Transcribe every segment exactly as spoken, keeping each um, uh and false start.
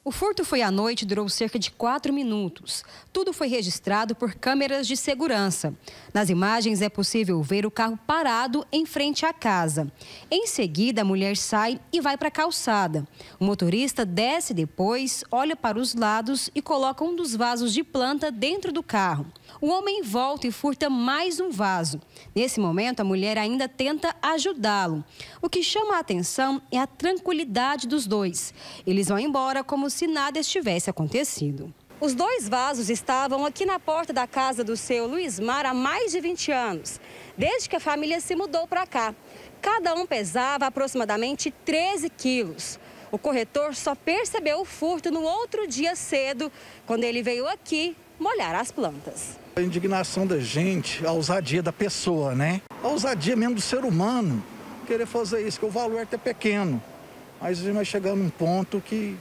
O furto foi à noite e durou cerca de quatro minutos. Tudo foi registrado por câmeras de segurança. Nas imagens é possível ver o carro parado em frente à casa. Em seguida, a mulher sai e vai para a calçada. O motorista desce depois, olha para os lados e coloca um dos vasos de planta dentro do carro. O homem volta e furta mais um vaso. Nesse momento, a mulher ainda tenta ajudá-lo. O que chama a atenção é a tranquilidade dos dois. Eles vão embora como se nada estivesse acontecido. Os dois vasos estavam aqui na porta da casa do seu Luismar há mais de vinte anos, desde que a família se mudou para cá. Cada um pesava aproximadamente treze quilos. O corretor só percebeu o furto no outro dia cedo, quando ele veio aqui molhar as plantas. A indignação da gente, a ousadia da pessoa, né? A ousadia mesmo do ser humano, querer fazer isso, que o valor é até pequeno. Mas a gente vai chegar num ponto que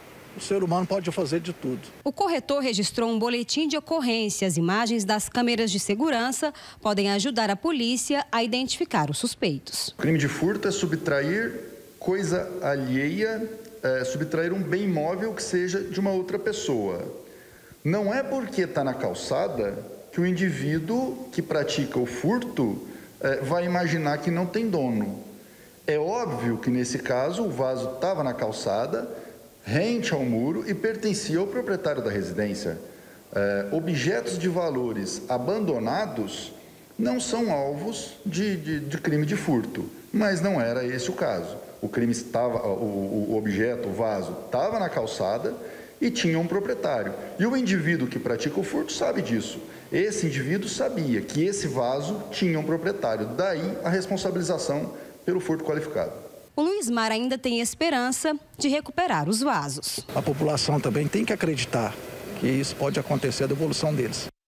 o ser humano pode fazer de tudo. O corretor registrou um boletim de ocorrência. As imagens das câmeras de segurança podem ajudar a polícia a identificar os suspeitos. O crime de furto é subtrair coisa alheia, é, subtrair um bem imóvel que seja de uma outra pessoa. Não é porque está na calçada que o indivíduo que pratica o furto é, vai imaginar que não tem dono. É óbvio que, nesse caso, o vaso estava na calçada, rente ao muro e pertencia ao proprietário da residência. É, objetos de valores abandonados não são alvos de, de, de crime de furto, mas não era esse o caso. O crime estava, o, o objeto, o vaso, estava na calçada e tinha um proprietário. E o indivíduo que pratica o furto sabe disso. Esse indivíduo sabia que esse vaso tinha um proprietário, daí a responsabilização pelo furto qualificado. O Luismar ainda tem esperança de recuperar os vasos. A população também tem que acreditar que isso pode acontecer, a devolução deles.